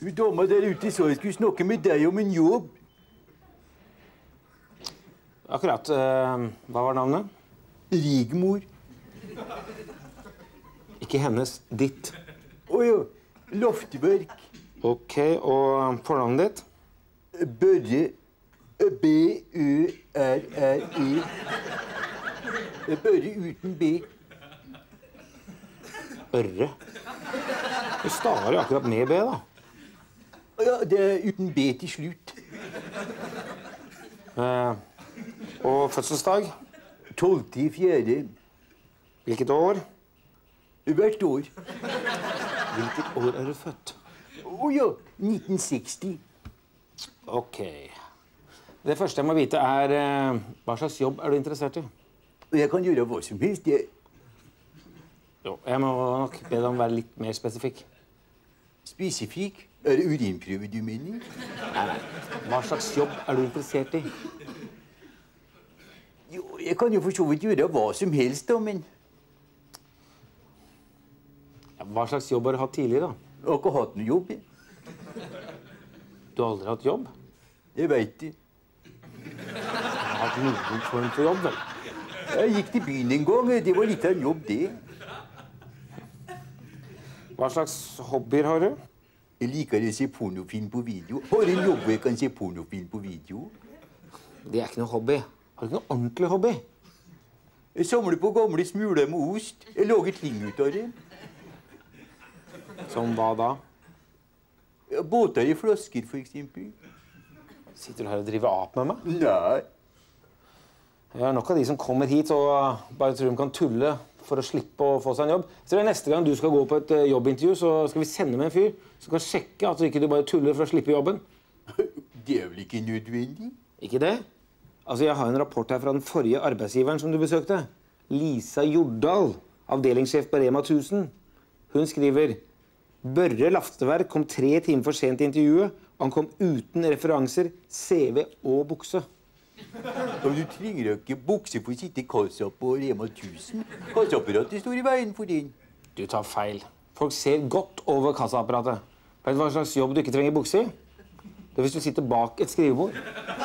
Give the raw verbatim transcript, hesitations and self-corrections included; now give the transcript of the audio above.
Dama der ute sa jeg skulle snakke med deg om en jobb. Akkurat. Uh, hva var navnet? Rigmor. Ikke hennes, ditt. Åja, Lofteverk. Ok, og fornavnet ditt? Børre. B Ø R R E. Børre uten B. Børre? Du staver jo akkurat med B, da. Ja, det er uten B til slutt. Uh, og fødselsdag? Tolvte i fjerde. Hvilket år? Hvert år. Hvilket år er du født? Åja, nitten seksti. Ok. Det første jeg må vite er, uh, hva slags jobb er du interessert i? Jeg kan gjøre hva som helst, jeg. Jo, jeg må nok be deg om å være litt mer spesifikk. Spesifikk? Er det urinprøve du mener? Nei, nei. Hva slags jobb er du interessert i? Jo, jeg kan jo for så vidt gjøre hva som helst, da, men... Ja, hva slags jobb har du hatt tidligere, da? Jeg har ikke hatt noe jobb, jeg. Du har aldri hatt jobb? Jeg vet det. Du har hatt noen form for jobb, vel? Jeg gikk til byen en gang, det var litt av en jobb, det. Hva slags hobbyer har du? Jeg liker å se pornofilm på video. Har en jobb hvor jeg kan se pornofilm på video. Det er ikke noe hobby. Har du ikke noe ordentlig hobby? Jeg samler på gamle smuler med ost. Jeg lager ting ut av det. Som hva da? Ja, båter i flasker, for eksempel. Sitter du her og driver ap med meg? Nei. Jeg har nok av de som kommer hit og bare tror de kan tulle for å slippe å få seg en jobb. Så det er neste gang du skal gå på et jobbintervju, så skal vi sende med en fyr som kan sjekke at du ikke bare tuller for å slippe jobben. Det er vel ikke nødvendig? Ikke det? Altså, jeg har en rapport her fra den forrige arbeidsgiveren som du besøkte. Lisa Jordal, avdelingssjef på Rema tusen. Hun skriver, Børre Lafteverk kom tre timer for sent i intervjuet, og han kom uten referanser, C V og bukse. Og du trenger ikke bukse for å sitte i kassa på Rema tusen. Kassaapparatet står i veien for din. Du tar feil. Folk ser godt over kassaapparatet. Vet du hva slags jobb du ikke trenger bukse i? Det er hvis du sitter bak et skrivebord.